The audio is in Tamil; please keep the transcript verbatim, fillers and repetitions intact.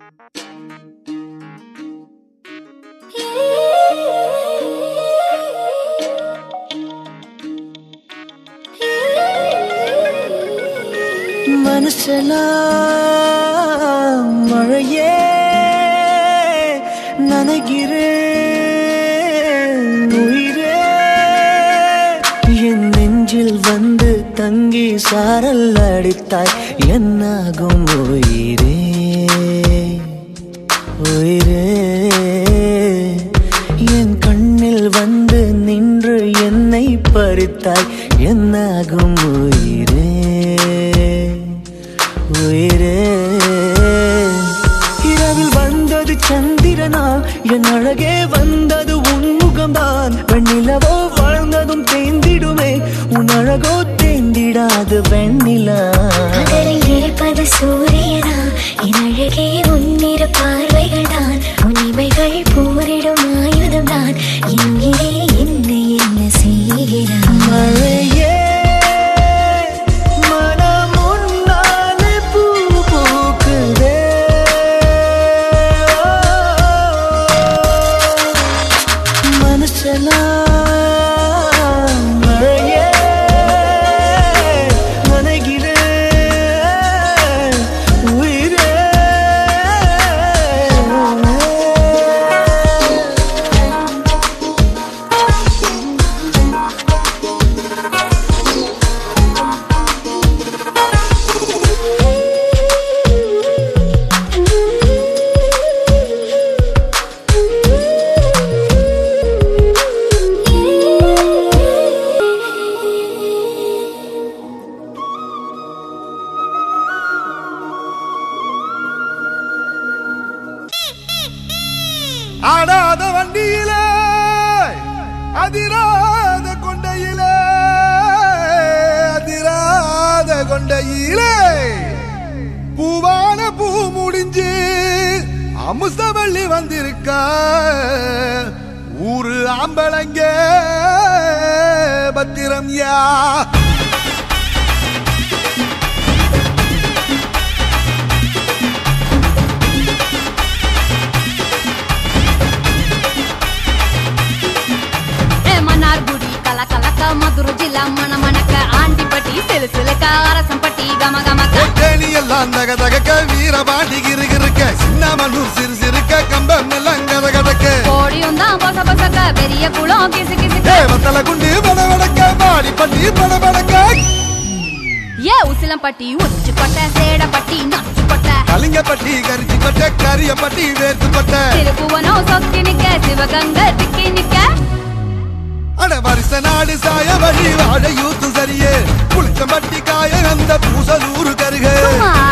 மனசெல்லாம் மழையே நனைகிறேன் உயிரே என் நெஞ்சில் வந்து தங்கி சாரல் அடித்தாய் என்னாகும் உயிரே உயிரே என் கண்ணில் வந்து நின்று என்னை பறித்தாய் என்னாகும் உயிரே உயிரே இரவில் வந்தது சந்திரனா என் அழகே வந்தது உன் முகம்தான் வெண்ணிலவோ வாழ்ந்ததும் தேந்திடுமே உன் அழகோ தேந்திடாது வெண்ணிலா இருப்பது சூரியனா என் அழகே உன்னிற பார்வைகள் தான் உனிமைகள் போரிடும் ஆயுதம் தான் எங்கே என்ன என்ன செய்கிறான் மழையே ஆடாத வண்டியிலே அதிராத கொண்டையிலே அதிராத கொண்டையிலே பூவான பூ முடிஞ்சு அமுசவள்ளி வந்திருக்க ஊரு ஆம்பளங்க பத்திரம் யா மதுரை ஜில்லா மன மணக்க ஆண்டிப்பட்டி சிலுசிலுக்க அரசம்பட்டி கம கமக்க எல்லாம் தக தகக்க வீரபாண்டி கிருகிருக்க சின்னமனூர் சிறு சிறுக்க கம்பம் எல்லாம் கத கதக்க கோடியும் தான் பொச பொசக்க பெரிய குளம் கிசு கிசுக்க வத்தல குண்டு பட வடக்க பாடிப்பட்டி பட வடக்க ஏ உசிலம்பட்டி உச்சி கொட்டை சேடப்பட்டி நச்சு கொட்டை கலிங்கப்பட்டி கரிச்சி கொட்டை கரியப்பட்டி வேர்த்து கொட்டை திருப்புவனோ சொக்கி நிக்க சிவகங்க திக்கி நிக்க அட வருஷ நாடு சாய வழி வாழ யூத்து சரியே புளிச்சம்பட்டி காய அந்த பூசலூரு கருக